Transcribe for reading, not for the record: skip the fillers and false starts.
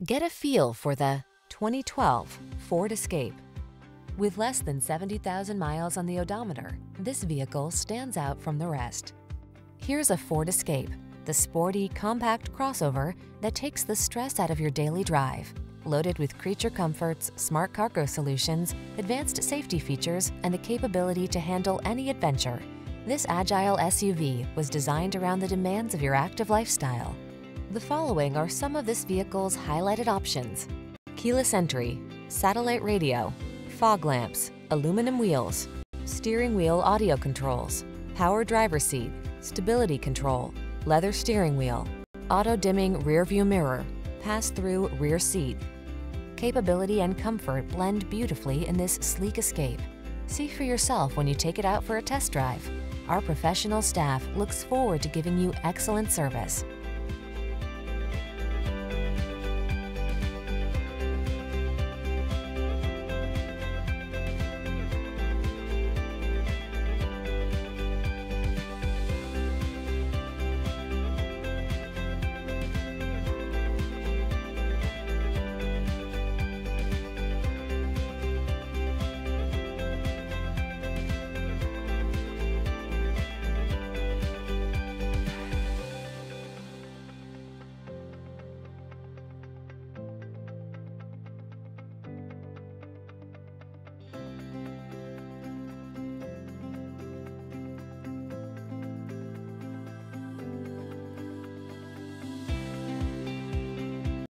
Get a feel for the 2012 Ford Escape. With less than 70,000 miles on the odometer, this vehicle stands out from the rest. Here's a Ford Escape, the sporty, compact crossover that takes the stress out of your daily drive. Loaded with creature comforts, smart cargo solutions, advanced safety features, and the capability to handle any adventure, this agile SUV was designed around the demands of your active lifestyle. The following are some of this vehicle's highlighted options: keyless entry, satellite radio, fog lamps, aluminum wheels, steering wheel audio controls, power driver seat, stability control, leather steering wheel, auto-dimming rear-view mirror, pass-through rear seat. Capability and comfort blend beautifully in this sleek Escape. See for yourself when you take it out for a test drive. Our professional staff looks forward to giving you excellent service.